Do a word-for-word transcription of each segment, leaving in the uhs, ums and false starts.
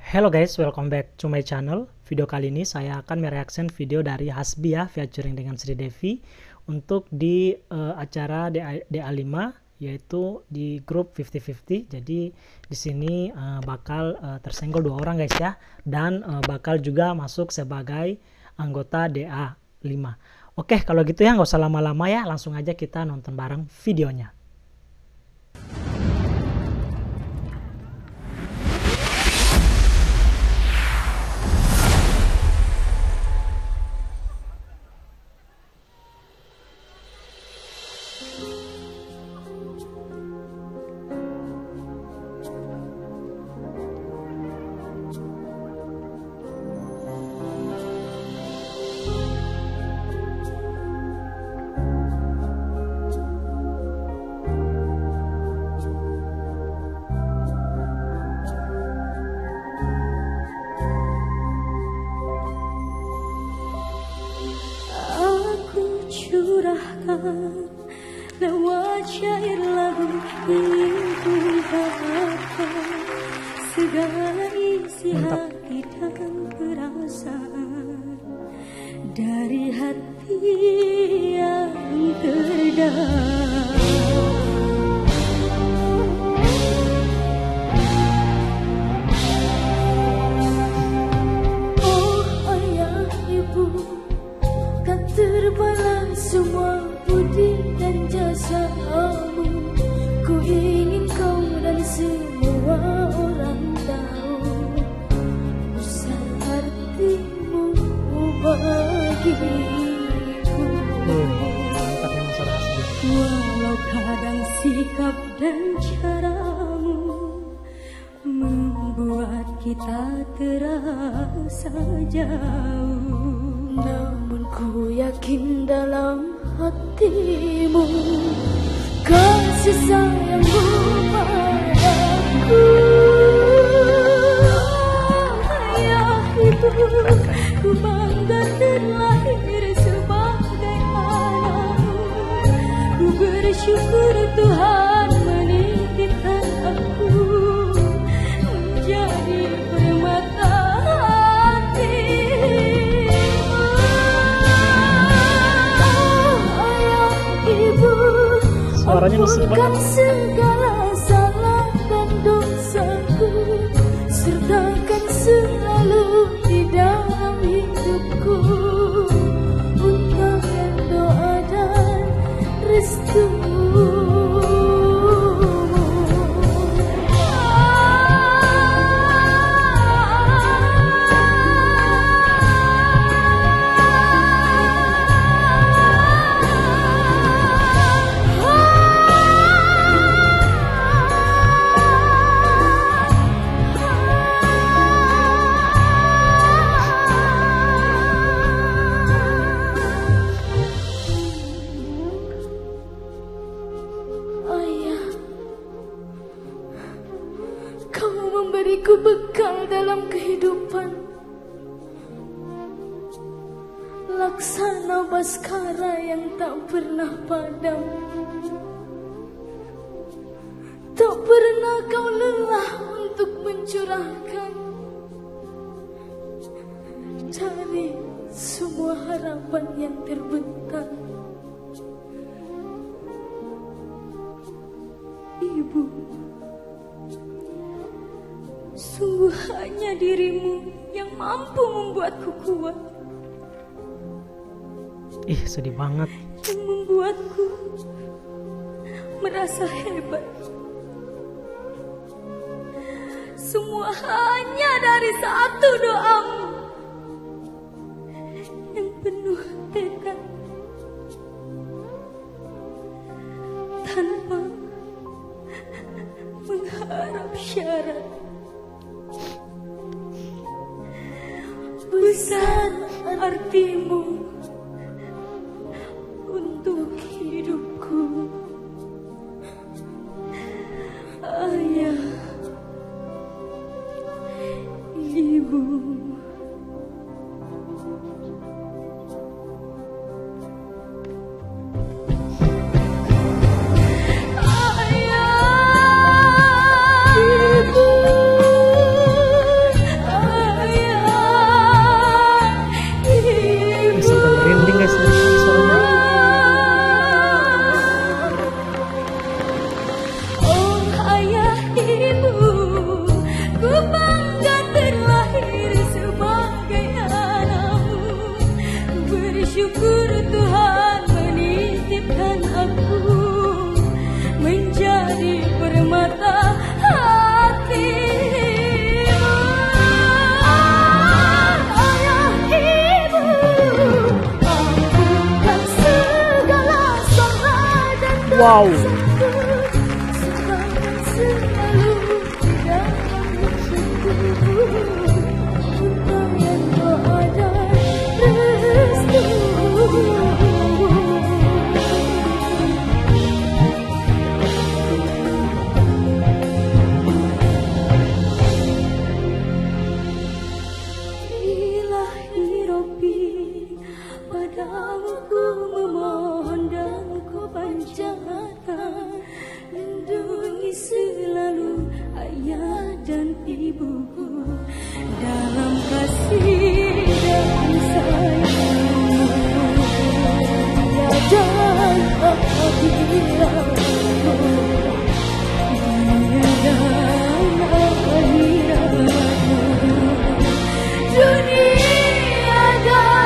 Hello guys, welcome back to my channel. Video kali ini saya akan mereaction video dari Hasbi ya, featuring dengan Sri Devi untuk di uh, acara D A lima, yaitu di grup lima puluh lima puluh. Jadi di sini uh, bakal uh, tersenggol dua orang guys ya, dan uh, bakal juga masuk sebagai anggota D A lima. Oke, kalau gitu ya nggak usah lama-lama ya, langsung aja kita nonton bareng videonya. Curahkan lewat syair lagu ingin ku ungkapkan segala isi hati dan perasaan dari hati yang terdalam. Oh ayah ibu, tak terbalas semua budi dan jasamu. Ku ingin kau dan semua orang tahu besar artimu bagiku. Walau kadang sikap dan caramu membuat kita terasa jauh, namun ku yakin dalam hatimu kasih sayangmu padaku. Ayah ibu, ku bangga terlahir sebagai anakmu. Ku bersyukur Tuhan menitipkan aku menjadi permata suaranya mesra banget. Segala salah dan dosaku, sertakan selalu di dalam hidupku untuk doa dan restu. Memberiku bekal dalam kehidupan, laksana baskara yang tak pernah padam. Tak pernah kau lelah untuk mencurahkan dari semua harapan yang terbentang. Ibu, sungguh hanya dirimu yang mampu membuatku kuat. Ih, sedih banget. Yang membuatku merasa hebat. Semua hanya dari satu doamu yang penuh tekad, tanpa mengharap syarat. Besar artimu untuk hidupku, ayah, ibu. Ayah, ibu. Wow. Lindungi selalu ayah dan ibuku dalam kasih dan sayangmu ya dan akhiratku dunia dan akhiratku dunia dan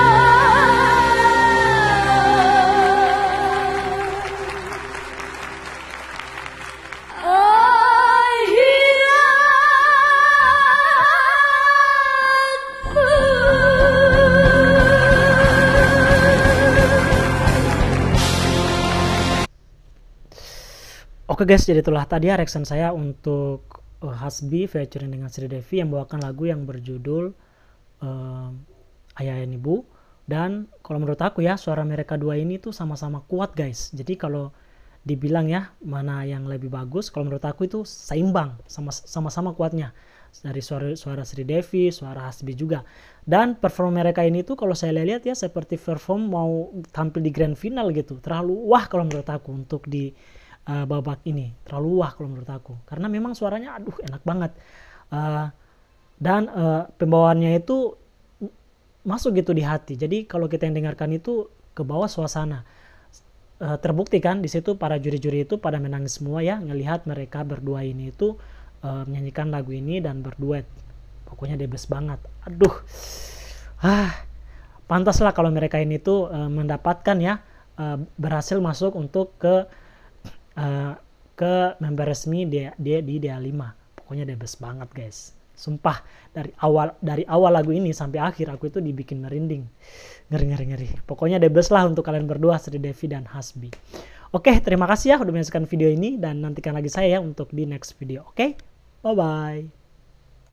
Oke guys, jadi itulah tadi ya reaction saya untuk uh, Hasbi featuring dengan Sri Devi yang membawakan lagu yang berjudul uh, Ayah dan Ibu. Dan kalau menurut aku ya, suara mereka dua ini tuh sama-sama kuat guys. Jadi kalau dibilang ya mana yang lebih bagus, kalau menurut aku itu seimbang, sama-sama kuatnya. Dari suara suara Sri Devi, suara Hasbi juga. Dan perform mereka ini tuh kalau saya lihat ya seperti perform mau tampil di grand final gitu. Terlalu wah kalau menurut aku untuk di Uh, babak ini terlalu wah kalau menurut aku, karena memang suaranya aduh enak banget uh, dan uh, pembawaannya itu masuk gitu di hati. Jadi kalau kita yang dengarkan itu ke bawah suasana, uh, terbukti kan di situ para juri-juri itu pada menangis semua ya ngelihat mereka berdua ini itu uh, menyanyikan lagu ini dan berduet. Pokoknya the best banget. Aduh, ah pantaslah kalau mereka ini tuh uh, mendapatkan ya uh, berhasil masuk untuk ke Uh, ke member resmi dia dia di D A lima. Pokoknya the best banget guys. Sumpah dari awal dari awal lagu ini sampai akhir aku itu dibikin merinding. Ngeri ngeri ngeri. Pokoknya the best lah untuk kalian berdua, Sri Devi dan Hasbi. Oke, terima kasih ya udah menyaksikan video ini dan nantikan lagi saya ya untuk di next video. Oke? Bye bye.